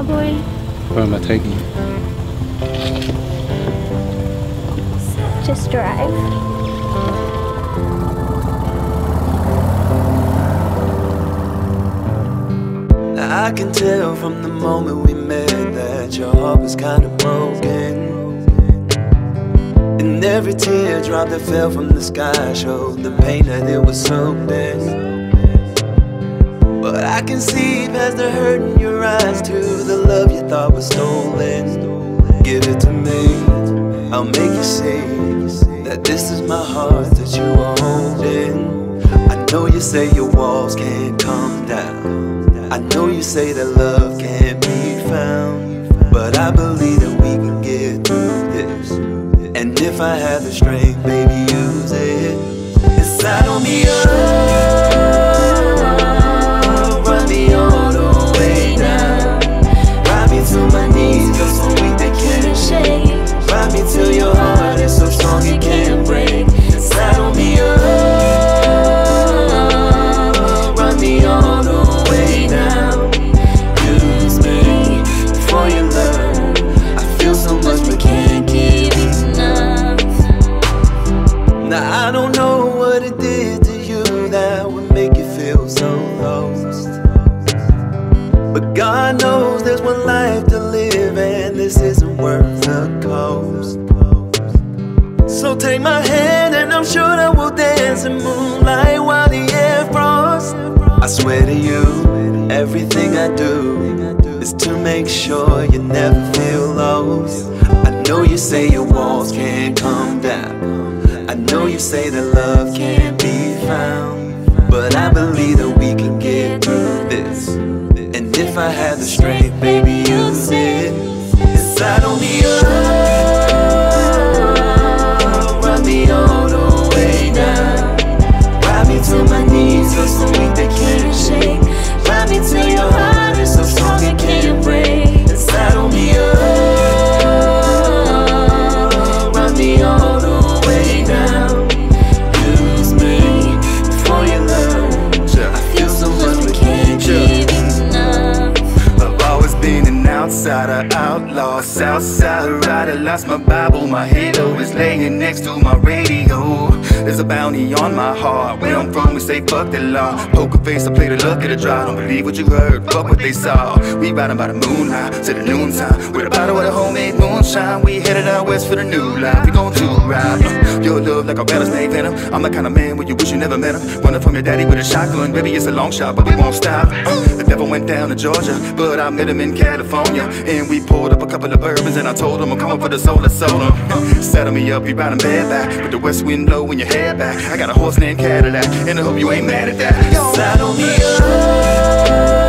cowboy? Where am I taking you? Just drive. Now I can tell from the moment we met that your heart was kind of broken, and every teardrop that fell from the sky showed the pain that it was soaked in. But I can see past the hurt in your eyes to the love you thought was stolen. Give it to me, I'll make you see that this is my heart that you are holding. I know you say your walls can't come down, I know you say that love can't be found, but I believe that we can get through this. And if I have the strength, baby, use it. Inside on me, run me all the way down. Ride me to my knees, feel so weak they can't shake. Ride me till your heart is so strong it can't break. Inside on me, run me all the way down. Use me for your love. I feel so much but can't give enough. Now I don't know what it did to you that would make you feel so lost, but God knows there's one life to live, and this isn't worth the cost. So take my hand and I'm sure that we'll dance in moonlight while the air frosts. I swear to you, everything I do is to make sure you never feel lost. I know you say your walls can't come down, I know you say that love can't be found, but I believe that we can get through this. And if I had the strength, baby, use it. Inside on me, run me all the way down. Ride me to my knees, feel so weak they can't shake. Ride me till your heart is so strong it can't break. Inside on me, run me all the way down. Use me for your love. I feel so much but can't give enough. I've always been an outsider, outlaw, southside rider. Lost my Bible, my halo is laying next to my radio. There's a bounty on my heart. Where I'm from, we say fuck the law. Poker face, I play the luck of the draw. Don't believe what you heard, fuck what they saw. We riding by the moonlight to the noontime, with a bottle of the homemade moonshine. We headed out west for the new life. We gon' do right. Your love like a rattlesnake venom. I'm the kind of man where you wish you never met him. Running from your daddy with a shotgun. Baby, it's a long shot, but we won't stop. The devil went down to Georgia, but I met him in California, and we poured up a couple of bourbons, and I told him I'm coming for the soul of soda. Saddle me up, we riding bareback, with the west wind blowing your hair back. I got a horse named Cadillac, and I hope you ain't mad at that. Saddle me up.